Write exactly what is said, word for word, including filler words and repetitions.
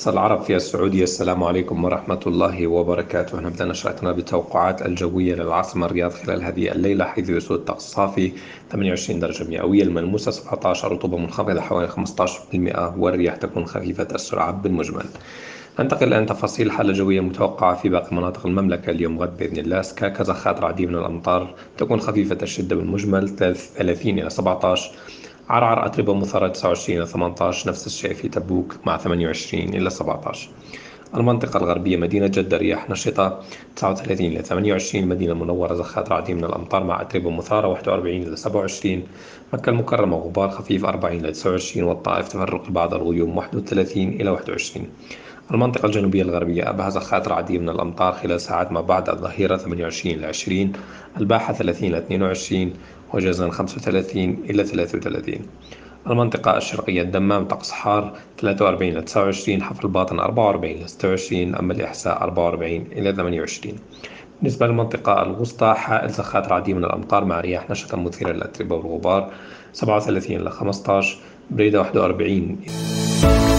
مقصى العرب في السعودية. السلام عليكم ورحمة الله وبركاته. نبدأ نشرتنا بالتوقعات الجوية للعاصمة الرياض خلال هذه الليلة، حيث يسود الطقس الصافي ثمانية وعشرين درجة مئوية، الملموسة سبعة عشر، رطوبة منخفضة حوالي خمسة عشر بالمئة، والرياح تكون خفيفة السرعة بالمجمل. ننتقل الآن تفاصيل الحالة الجوية المتوقعة في باقي مناطق المملكة اليوم غد بإذن الله. سكاكا زخات رعدية من الأمطار تكون خفيفة الشدة بالمجمل ثلاثين إلى سبعة عشر. عرعر أتربة مثارة تسعة وعشرين إلى ثمانية عشر، نفس الشيء في تبوك مع ثمانية وعشرين إلى سبعة عشر. المنطقة الغربية مدينة جدة رياح نشطة تسعة وثلاثين إلى ثمانية وعشرين. المدينة المنورة زخات رعدية من الأمطار مع أتربة مثارة واحد وأربعين إلى سبعة وعشرين. مكة المكرمة غبار خفيف أربعين إلى تسعة وعشرين. والطائف تفرق بعض الغيوم واحد وثلاثين إلى واحد وعشرين. المنطقة الجنوبية الغربية أبها زخات رعدية من الأمطار خلال ساعات ما بعد الظهيرة ثمانية وعشرين إلى عشرين. الباحة ثلاثين إلى اثنين وعشرين. وجازان خمسة وثلاثين إلى ثلاثة وثلاثين. المنطقة الشرقية الدمام طقس حار ثلاثة وأربعين إلى تسعة وعشرين. حفر الباطن أربعة وأربعين إلى ستة وعشرين. أما الإحساء أربعة وأربعين إلى ثمانية وعشرين. بالنسبة للمنطقة الوسطى حائل زخات رعدية من الأمطار مع رياح نشطة مثيرة للأتربة والغبار سبعة وثلاثين إلى خمسة عشر. بريدة واحد وأربعين